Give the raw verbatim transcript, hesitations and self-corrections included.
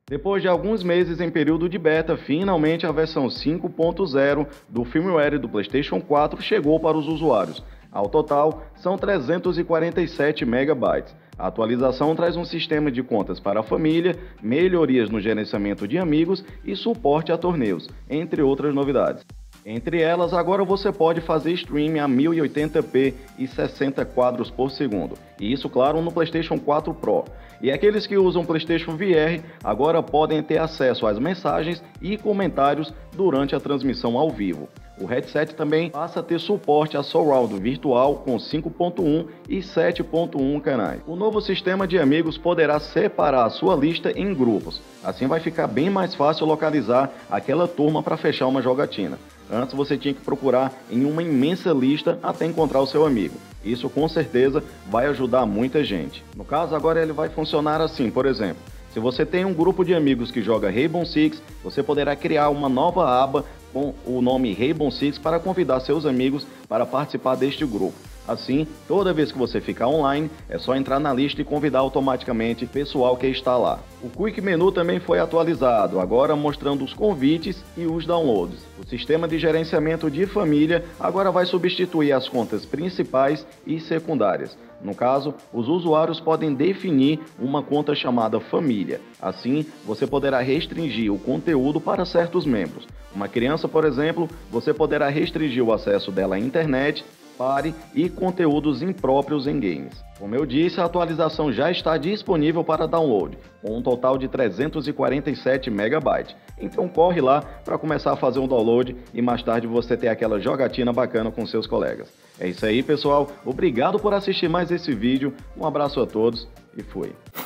Depois de alguns meses em período de beta, finalmente a versão cinco ponto zero do firmware do PlayStation quatro chegou para os usuários. Ao total, são trezentos e quarenta e sete megabytes. A atualização traz um sistema de contas para a família, melhorias no gerenciamento de amigos e suporte a torneios, entre outras novidades. Entre elas, agora você pode fazer streaming a mil e oitenta p e sessenta quadros por segundo. E isso, claro, no PlayStation quatro Pro. E aqueles que usam PlayStation V R agora podem ter acesso às mensagens e comentários durante a transmissão ao vivo. O headset também passa a ter suporte a Surround virtual com cinco ponto um e sete ponto um canais. O novo sistema de amigos poderá separar a sua lista em grupos. Assim vai ficar bem mais fácil localizar aquela turma para fechar uma jogatina. Antes você tinha que procurar em uma imensa lista até encontrar o seu amigo. Isso com certeza vai ajudar muita gente. No caso, agora ele vai funcionar assim, por exemplo. Se você tem um grupo de amigos que joga Rainbow Six, você poderá criar uma nova aba com o nome Rainbow Six para convidar seus amigos para participar deste grupo. Assim, toda vez que você ficar online, é só entrar na lista e convidar automaticamente o pessoal que está lá. O Quick Menu também foi atualizado, agora mostrando os convites e os downloads. O sistema de gerenciamento de família agora vai substituir as contas principais e secundárias. No caso, os usuários podem definir uma conta chamada família. Assim, você poderá restringir o conteúdo para certos membros. Uma criança, por exemplo, você poderá restringir o acesso dela à internet, pare e conteúdos impróprios em games. Como eu disse, a atualização já está disponível para download, com um total de trezentos e quarenta e sete megabytes. Então corre lá para começar a fazer um download e mais tarde você ter aquela jogatina bacana com seus colegas. É isso aí, pessoal. Obrigado por assistir mais esse vídeo. Um abraço a todos e fui.